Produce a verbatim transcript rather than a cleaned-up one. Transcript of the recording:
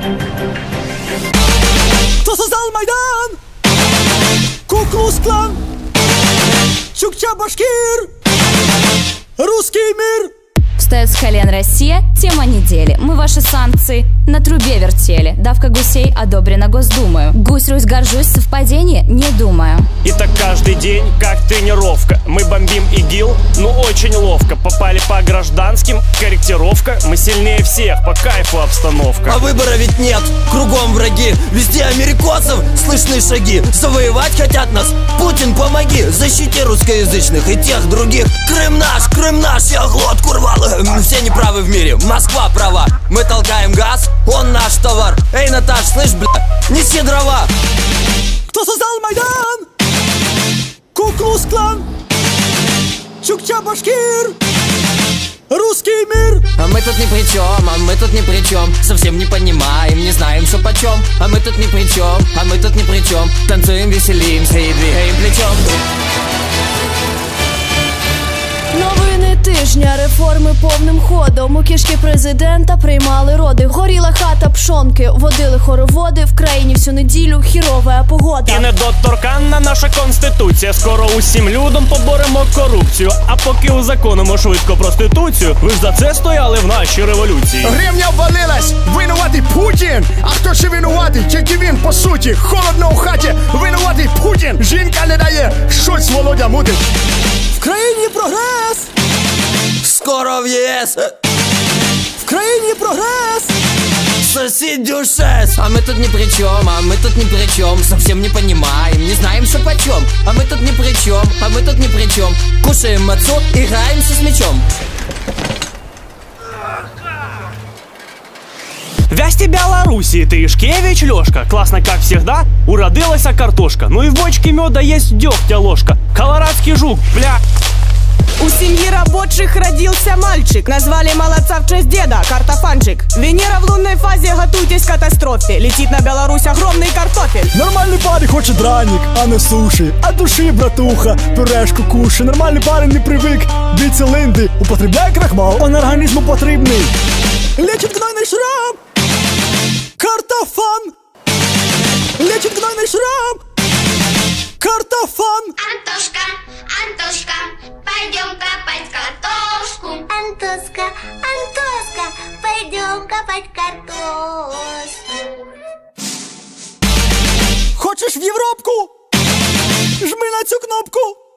Кто создал Майдан? Ку-клукс-клан, Чукча-Башкир, русский мир. Встает с колен Россия, тема недели. Мы ваши санкции на трубе вертели. Давка гусей одобрена Госдумою. Гусь, Русь, горжусь, совпадение? Не думаю. И так каждый день, как тренировка. Мы бомбим ИГИЛ, ну очень ловко. Попали по гражданским, корректировка. Мы сильнее всех, по кайфу обстановка. А выбора ведь нет, кругом враги. Везде америкосов слышны шаги. Завоевать хотят нас, Путин, помоги. Защити русскоязычных и тех других. Крым наш, Крым наш, я глотку рвал. Все неправы в мире, Москва права. Мы толкаем газ, он наш товар. Эй, Наташ, слышь, бля, неси дрова. Кто создал Майдан? Ку-клукс-клан, Чукча-Башкир, русский мир. А мы тут ни при чем, а мы тут ни при чем. Совсем не понимаем, не знаем, что почем. А мы тут ни при чем, а мы тут ни при чем. Танцуем, веселимся и двигаем плечом. Новини тижня, реформи повним ходом. У кишки президента приймали роди. Горіла хата пшонки, водили хороводи. В країні всю неділю хірова погода. І недоторканна наша конституція. Скоро усім людям поборемо корупцію. А поки узаконимо швидко проституцію. Ви ж за це стояли в нашій революції. Гривня ввалилась, винуватий Путін. А хто ще винуватий? Тільки він по суті. Холодно у хаті, винуватий Путін. Жінка не дає, щось Володя мутить. В країні прогрес, Скоро в ЄС. в країні прогрес. Соседи шесть. А мы тут ни при чем, а мы тут ни при чем. Совсем не понимаем, не знаем, что почем. А мы тут ни при чем, а мы тут ни при чем. Кушаем мацу, играемся с мячом. Вясти Белоруссии, ты Ишкевич, Лёшка. Классно, как всегда, уродилась картошка. Ну и в бочке меда есть дегтя ложка. Колорадский жук, бля. У семьи рабочих родился мальчик. Назвали молодца в честь деда, картофанчик. Венера в лунной фазе, готуйтесь к катастрофе. Летит на Беларусь огромный картофель. Нормальний парень хоче драник, а не суші. А душі, братуха, пюрешку кушай. Нормальний парень не привик від цилинди. Употребляє крахмал, он організму потрібний. Лечить гнойний шрам, картофан. Лечить гнойний шрам, картофан. Антошка, Антошка, пойдем копать картошку. Антошка, Антошка, пойдем копать картошку. Хочеш в Європку? Жми на цю кнопку.